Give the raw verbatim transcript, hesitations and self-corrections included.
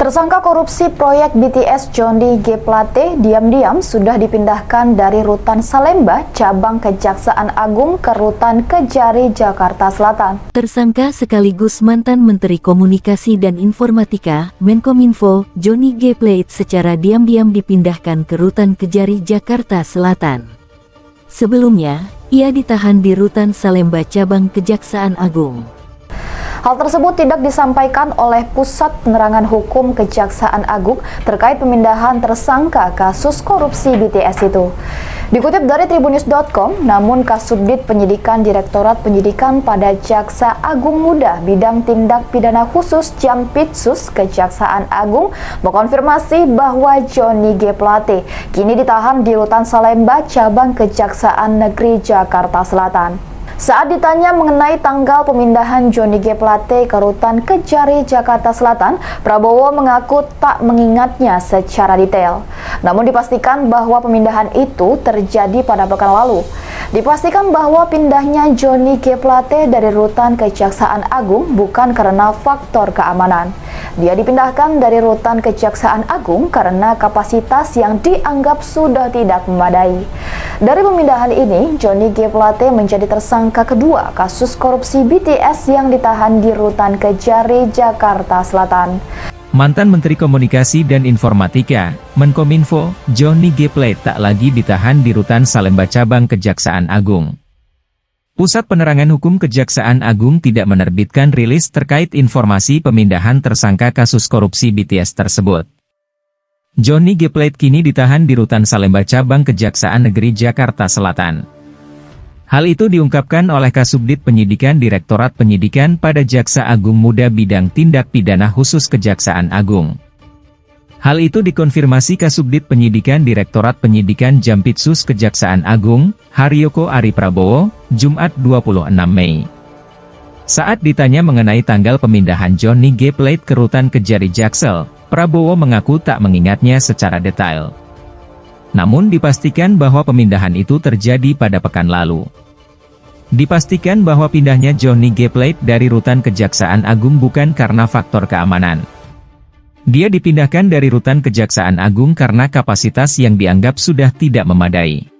Tersangka korupsi proyek B T S Johnny G. Plate diam-diam sudah dipindahkan dari Rutan Salemba, cabang Kejaksaan Agung ke Rutan Kejari, Jakarta Selatan. Tersangka sekaligus mantan Menteri Komunikasi dan Informatika, Menkominfo, Johnny G. Plate secara diam-diam dipindahkan ke Rutan Kejari, Jakarta Selatan. Sebelumnya, ia ditahan di Rutan Salemba, cabang Kejaksaan Agung. Hal tersebut tidak disampaikan oleh Pusat Penerangan Hukum Kejaksaan Agung terkait pemindahan tersangka kasus korupsi B T S itu. Dikutip dari tribunnews dot com, namun Kasubdit Penyidikan Direktorat Penyidikan pada Jaksa Agung Muda Bidang Tindak Pidana Khusus Jampitsus Kejaksaan Agung mengkonfirmasi bahwa Johnny G. Plate kini ditahan di Rutan Salemba, cabang Kejaksaan Negeri Jakarta Selatan. Saat ditanya mengenai tanggal pemindahan Johnny G. Plate ke Rutan Kejari, Jakarta Selatan, Prabowo mengaku tak mengingatnya secara detail. Namun dipastikan bahwa pemindahan itu terjadi pada pekan lalu. Dipastikan bahwa pindahnya Johnny G. Plate dari Rutan Kejaksaan Agung bukan karena faktor keamanan. Dia dipindahkan dari Rutan Kejaksaan Agung karena kapasitas yang dianggap sudah tidak memadai. Dari pemindahan ini, Johnny G. Plate menjadi tersangka kedua kasus korupsi B T S yang ditahan di Rutan Kejari, Jakarta Selatan. Mantan Menteri Komunikasi dan Informatika, Menkominfo, Johnny G. Plate tak lagi ditahan di Rutan Salemba, cabang Kejaksaan Agung. Pusat Penerangan Hukum Kejaksaan Agung tidak menerbitkan rilis terkait informasi pemindahan tersangka kasus korupsi B T S tersebut. Johnny G. Plate kini ditahan di Rutan Salemba, cabang Kejaksaan Negeri Jakarta Selatan. Hal itu diungkapkan oleh Kasubdit Penyidikan Direktorat Penyidikan pada Jaksa Agung Muda Bidang Tindak Pidana Khusus Kejaksaan Agung. Hal itu dikonfirmasi Kasubdit Penyidikan Direktorat Penyidikan Jampitsus Kejaksaan Agung, Haryoko Ari Prabowo, Jumat dua puluh enam Mei. Saat ditanya mengenai tanggal pemindahan Johnny G. Plate ke Rutan Kejari Jaksel, Prabowo mengaku tak mengingatnya secara detail. Namun dipastikan bahwa pemindahan itu terjadi pada pekan lalu. Dipastikan bahwa pindahnya Johnny G. Plate dari Rutan Kejaksaan Agung bukan karena faktor keamanan. Dia dipindahkan dari Rutan Kejaksaan Agung karena kapasitas yang dianggap sudah tidak memadai.